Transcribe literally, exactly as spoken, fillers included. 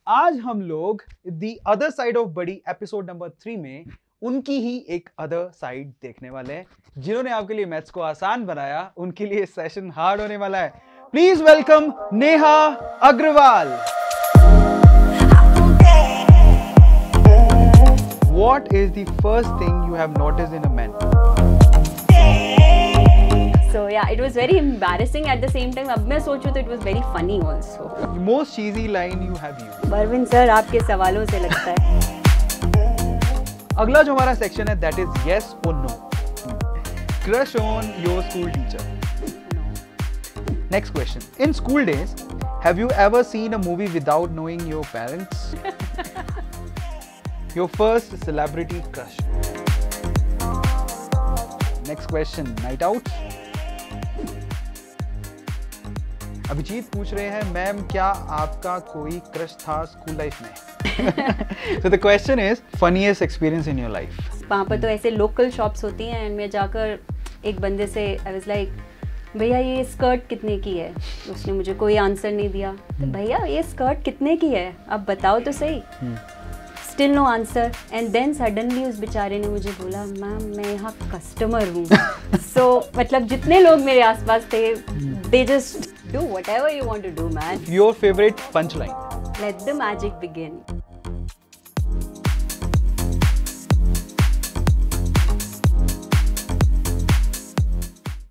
आज हम लोग दी अदर साइड ऑफ बड़ी एपिसोड नंबर थ्री में उनकी ही एक अदर साइड देखने वाले हैं। जिन्होंने आपके लिए मैथ्स को आसान बनाया उनके लिए सेशन हार्ड होने वाला है। Please welcome Neha Agrawal. What is the first thing you have noticed in a man? So yeah, it was very embarrassing at the same time. अब मैं सोचूं तो it was very funny also. The most cheesy line you have used. Parveen sir आपके सवालों से लगता है। अगला जो हमारा सेक्शन है that is yes or no. Crush on your school teacher. No. Next question. In school days, have you ever seen a movie without knowing your parents? Your first celebrity crush. Next question. Night out. Abhijit पूछ रहे हैं ma'am क्या आपका कोई crush था school life में? So the question is funniest experience in your life. वहाँ पर तो ऐसे लोकल शॉप्स होती हैं एंड मैं जाकर एक बंदे से आई वाज लाइक भैया ये स्कर्ट कितने की है? उसने मुझे कोई आंसर नहीं दिया। तो भैया ये स्कर्ट कितने की है अब बताओ तो सही। Still no answer and then suddenly उस बेचारे ने मुझे बोला मैम मैं यहाँ कस्टमर हूँ। सो मतलब जितने लोग मेरे आसपास थे they just do whatever you want to do man. Your favorite punchline? Let the magic begin.